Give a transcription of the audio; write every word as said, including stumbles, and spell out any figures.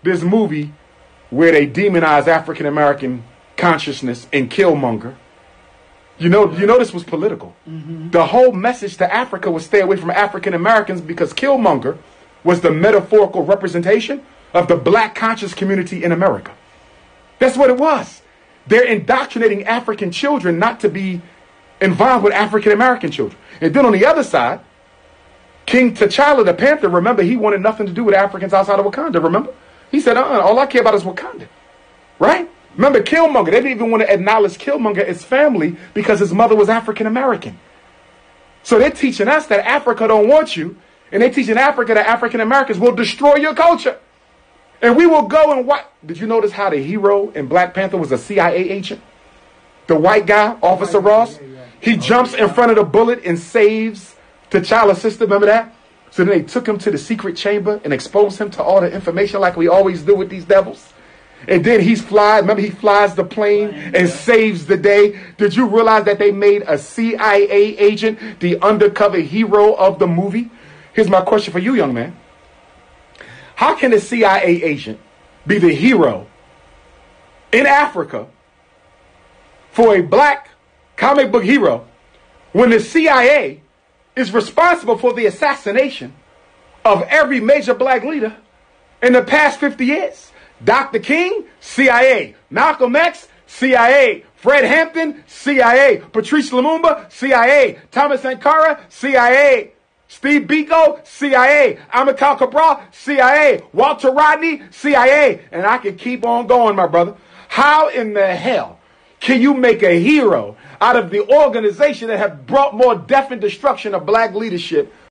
this movie where they demonize African American consciousness in Killmonger. You know, you know this was political. Mm-hmm. The whole message to Africa was stay away from African Americans because Killmonger was the metaphorical representation of the black conscious community in America. That's what it was. They're indoctrinating African children not to be involved with African American children. And then on the other side, King T'Challa, the Panther, remember, he wanted nothing to do with Africans outside of Wakanda, remember? He said, uh-uh, all I care about is Wakanda, right? Remember Killmonger, they didn't even want to acknowledge Killmonger as family because his mother was African American. So they're teaching us that Africa don't want you, and they're teaching Africa that African Americans will destroy your culture. And we will go and what? Did you notice how the hero in Black Panther was a C I A agent? The white guy, Officer Ross, he jumps in front of the bullet and saves T'Challa's sister, remember that? So then they took him to the secret chamber and exposed him to all the information like we always do with these devils. And then he's flies, remember he flies the plane and saves the day. Did you realize that they made a C I A agent the undercover hero of the movie? Here's my question for you, young man. How can a C I A agent be the hero in Africa for a black comic book hero when the C I A is responsible for the assassination of every major black leader in the past fifty years? Doctor King, C I A. Malcolm X, C I A. Fred Hampton, C I A. Patrice Lumumba, C I A. Thomas Sankara, C I A. Steve Biko, C I A. Amilcar Cabral, C I A. Walter Rodney, C I A. And I can keep on going, my brother. How in the hell can you make a hero out of the organization that have brought more death and destruction of black leadership